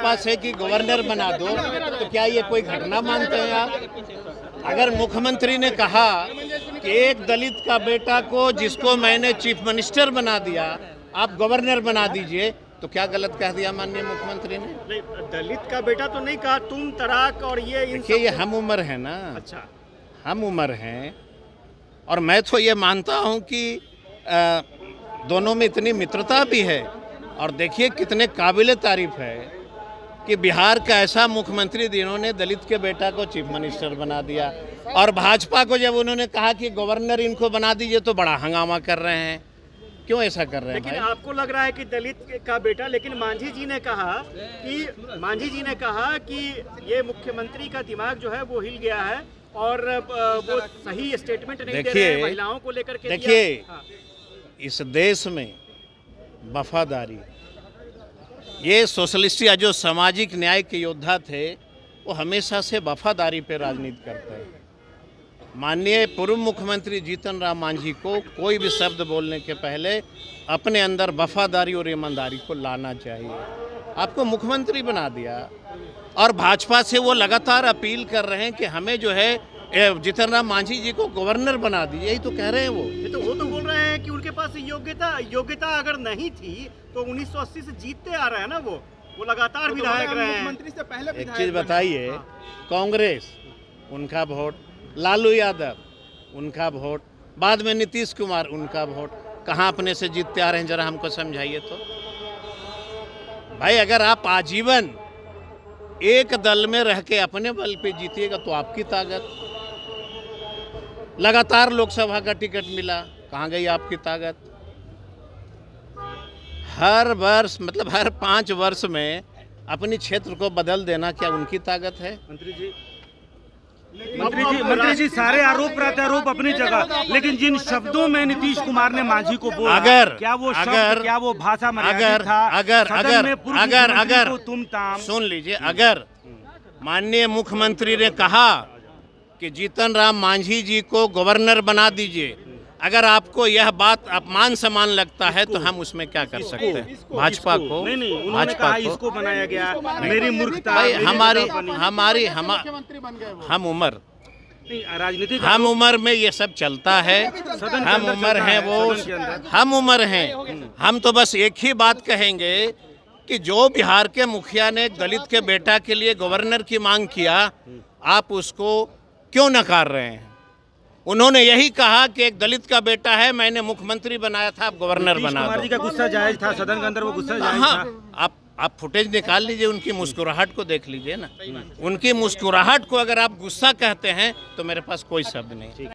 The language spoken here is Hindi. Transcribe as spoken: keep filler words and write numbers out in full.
भाजपा से कि गवर्नर बना दो, तो क्या ये कोई घटना मानते हैं आप? अगर मुख्यमंत्री ने कहा कि एक दलित का बेटा को, जिसको मैंने चीफ मिनिस्टर बना दिया, आप गवर्नर बना दीजिए, तो क्या गलत कह दिया माननीय मुख्यमंत्री ने? नहीं, दलित का बेटा तो नहीं कहा, तुम तराक और ये इन देखिए, ये हम उम्र है ना। अच्छा, हम उम्र हैं, और मैं तो ये मानता हूँ कि आ, दोनों में इतनी मित्रता भी है। और देखिए कितने काबिल तारीफ है कि बिहार का ऐसा मुख्यमंत्री जिन्होंने दलित के बेटा को चीफ मिनिस्टर बना दिया, और भाजपा को जब उन्होंने कहा कि गवर्नर इनको बना दीजिए तो बड़ा हंगामा कर रहे हैं। क्यों ऐसा कर रहे हैं? लेकिन आपको लग रहा है कि दलित का बेटा, लेकिन मांझी जी ने कहा कि मांझी जी ने कहा कि ये मुख्यमंत्री का दिमाग जो है वो हिल गया है और वो सही स्टेटमेंट नहीं दे रहे हैं महिलाओं को लेकर के। देखिए, इस देश में वफादारी, ये सोशलिस्ट या जो सामाजिक न्याय के योद्धा थे, वो हमेशा से वफादारी पे राजनीति करते हैं। माननीय पूर्व मुख्यमंत्री जीतन राम मांझी को कोई भी शब्द बोलने के पहले अपने अंदर वफादारी और ईमानदारी को लाना चाहिए। आपको मुख्यमंत्री बना दिया, और भाजपा से वो लगातार अपील कर रहे हैं कि हमें जो है जीतन राम मांझी जी को गवर्नर बना दिए। यही तो कह रहे हैं वो। ये तो वो तो बोल रहे हैं कि उनके पास योग्यता योग्यता अगर नहीं थी तो उन्नीस सौ अस्सी से जीतते आ रहे हैं ना। वो वो लगातार विधायक रहे हैं। मुख्यमंत्री से पहले एक चीज बताइए, कांग्रेस उनका वोट, लालू यादव उनका वोट, बाद में नीतीश कुमार उनका वोट, कहाँ अपने से जीतते आ रहे हैं? जरा हमको समझाइए तो। भाई, अगर आप आजीवन एक दल में रह के अपने बल पे जीतिएगा तो आपकी ताकत। लगातार लोकसभा का टिकट मिला, कहाँ गई आपकी ताकत? हर वर्ष, मतलब हर पाँच वर्ष में अपनी क्षेत्र को बदल देना, क्या उनकी ताकत है? मंत्री जी मंत्री जी मंत्री जी सारे आरोप प्रत्यारोप अपनी जगह, लेकिन जिन शब्दों में नीतीश कुमार ने मांझी को बोला, अगर क्या वो शब्द, अगर क्या वो भाषा मर्यादित अगर था? अगर अगर अगर अगर तुम ताम सुन लीजिए, अगर माननीय मुख्यमंत्री ने कहा कि जीतन राम मांझी जी को गवर्नर बना दीजिए, अगर आपको यह बात अपमान समान लगता है तो हम उसमें क्या कर सकते हैं? भाजपा को नहीं नहीं उन्होंने कहा इसको बनाया गया, मेरी मूर्खता, हमारी हमारी हम हम उम्र राजनीतिक हम उम्र में ये सब चलता है। हम उम्र हैं, वो हम उम्र हैं। हम तो बस एक ही बात कहेंगे कि जो बिहार के मुखिया ने दलित के बेटा के लिए गवर्नर की मांग किया, आप उसको क्यों नकार रहे हैं? उन्होंने यही कहा कि एक दलित का बेटा है, मैंने मुख्यमंत्री बनाया था, आप गवर्नर बना दो। कुमार जी का गुस्सा जायज था, सदन के अंदर वो गुस्सा जायज हाँ, था। आप आप फुटेज निकाल लीजिए, उनकी मुस्कुराहट को देख लीजिए ना। उनकी मुस्कुराहट को अगर आप गुस्सा कहते हैं तो मेरे पास कोई शब्द नहीं।